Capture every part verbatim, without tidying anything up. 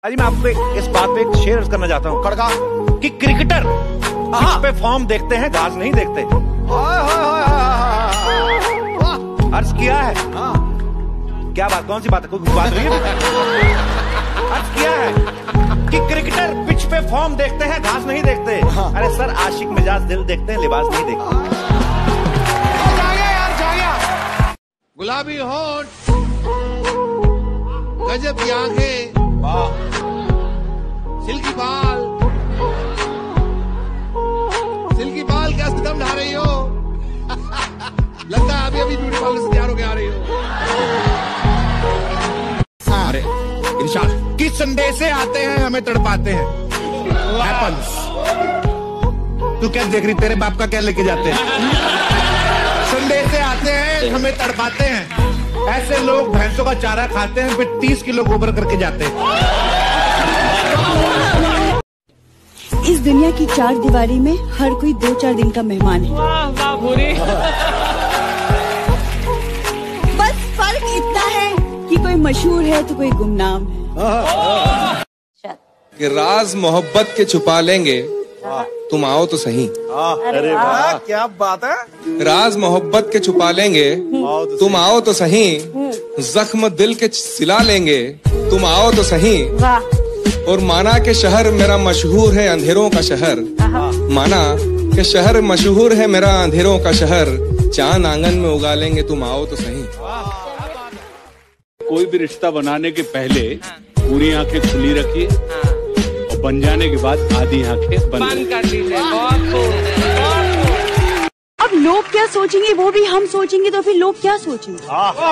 आज मैं आपको इस बात पे एक शेयर करना चाहता हूँ खड़का कि क्रिकेटर पिच पे फॉर्म देखते हैं, घास नहीं देखते। अर्ज किया है। हाँ। क्या बात, कौन सी बात है, कोई बात नहीं है। अर्ज किया है कि क्रिकेटर पिच पे फॉर्म देखते हैं, घास नहीं देखते। हाँ। अरे सर, आशिक मिजाज दिल देखते हैं, लिबास नहीं देखते। जागे यार, जागे। गुलाबी होठ, गजब की आंखें, सिल्की बाल, सिल्की बाल क्या दम ढा रही हो। लगता है अभी अभी ब्यूटी पार्लर से तैयार होके आ रही हो। अरे इरशाद, किस संदेशे आते हैं हमें तड़पाते हैं। हैपन्स। तू क्या देख रही, तेरे बाप का क्या लेके जाते हैं। संदेशे आते हैं हमें तड़पाते हैं। ऐसे लोग भैंसों का चारा खाते हैं, फिर तीस किलो गोबर करके जाते हैं। इस दुनिया की चार दीवारी में हर कोई दो चार दिन का मेहमान है। वाह वाह भूरी। बस फर्क इतना है कि कोई मशहूर है तो कोई गुमनाम है। कि राज मोहब्बत के छुपा लेंगे, तुम आओ तो सही। अरे वाह, क्या बात है। राज मोहब्बत के छुपा लेंगे, तुम आओ तो सही। जख्म दिल के सिला लेंगे, तुम आओ तो सही। और माना के शहर मेरा मशहूर है अंधेरों का शहर। माना के शहर मशहूर है मेरा अंधेरों का शहर। चांद आंगन में उगा लेंगे, तुम आओ तो सही। कोई भी रिश्ता बनाने के पहले पूरी आंखें खुली रखिए और बन जाने के बाद आधी आंखें बंद कर लीजिए। बहुत खूब, बहुत खूब। अब लोग क्या सोचेंगे वो भी हम सोचेंगे, तो फिर लोग क्या सोचेंगे।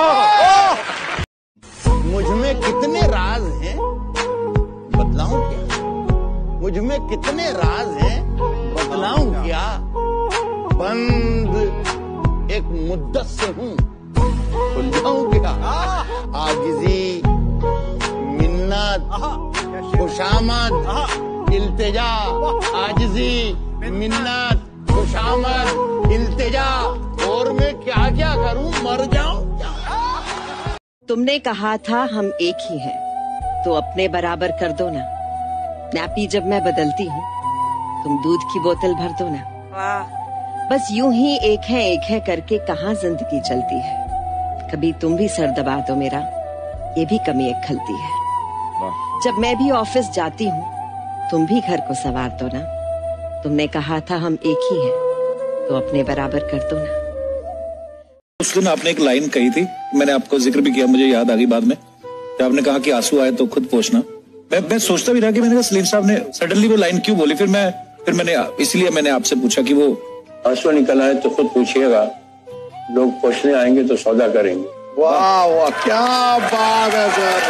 मुझ में कितने राज हैं बतलाऊं क्या। मुझ में कितने राज हैं बतलाऊं क्या। बंद एक मुद्दत से हूँ, खुल जाऊं क्या। आजिज़ी, मिन्नत, खुशामद, इल्तिजा। आजिज़ी, मिन्नत, खुशामद, इल्तिजा। और मैं क्या क्या करूं, मर जाऊं क्या। तुमने कहा था हम एक ही हैं, तो अपने बराबर कर दो ना। नैपी जब मैं बदलती हूँ, तुम दूध की बोतल भर दो ना। बस यूं ही एक है एक है करके कहाँ जिंदगी चलती है। कभी तुम भी सर दबा दो मेरा, ये भी कमी एक खलती है। जब मैं भी ऑफिस जाती हूँ, तुम भी घर को संवार दो ना। तुमने कहा था हम एक ही हैं, तो अपने बराबर कर दो ना। उस दिन आपने एक लाइन कही थी, मैंने आपको जिक्र भी किया, मुझे याद आ गई बाद में। आपने कहा कि आंसू आए तो खुद पोंछना। मैं मैं सोचता भी रहा कि मैंने कहा सलीम साहब ने सडनली वो लाइन क्यों बोली। फिर मैं फिर मैंने इसलिए मैंने आपसे पूछा कि वो आंसू निकल आए तो खुद पूछिएगा, लोग पूछने आएंगे तो सौदा करेंगे। वाह वाह, क्या बात है सर।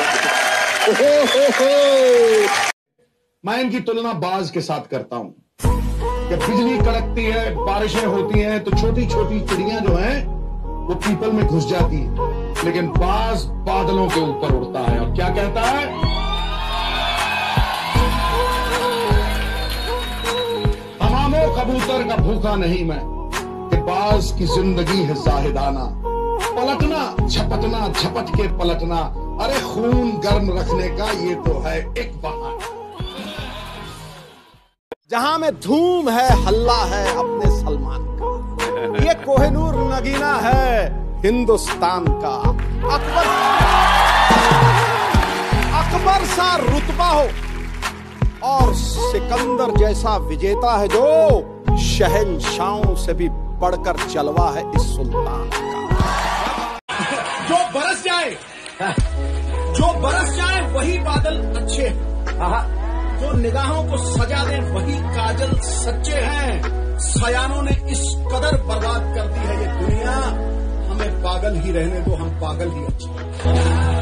मैं इनकी तुलना बाज के साथ करता हूं। जब बिजली कड़कती है, बारिशें होती हैं, तो छोटी छोटी चिड़ियां जो हैं वो पीपल में घुस जाती है, लेकिन बाज बादलों के ऊपर उड़ता है और क्या कहता है। तमामों कबूतर का भूखा नहीं मैं, कि बाज की जिंदगी है जाहिदाना। पलटना झपटना, झपट के पलटना, अरे खून गर्म रखने का ये तो है एक बहाना। जहां में धूम है, हल्ला है अपने सलमान का। ये कोहिनूर नगीना है हिंदुस्तान का। अकबर अकबर सा रुतबा हो और सिकंदर जैसा विजेता है, जो शहंशाहों से भी बढ़कर जलवा है इस सुल्तान का। जो बरस जाए, जो बरस जाए वही बादल अच्छे हैं। जो निगाहों को सजा दे वही काजल सच्चे हैं। सयानों ने इस कदर बर्बाद कर दी है ये दुनिया, हमें पागल ही रहने दो, हम पागल ही अच्छे।